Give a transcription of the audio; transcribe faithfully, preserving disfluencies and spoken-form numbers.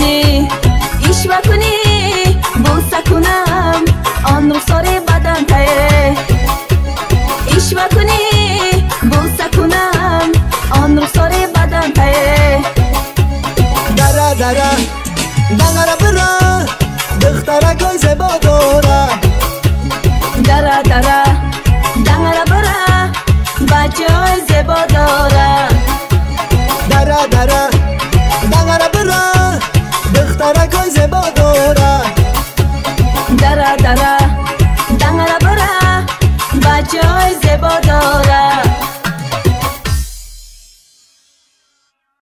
کنی ایشوا کنی بوسه کنم آن رخسار بدن ته ایشوا کنی بوسه کنم آن رخسار بدن ته دره دره دنگره برا دختره گای زیبا داره دره دره دنگره برا بچه های زیبا داره دره دره دنگره برا دختره گای زیبا داره دره دره دنگره برا بچه های زیبا داره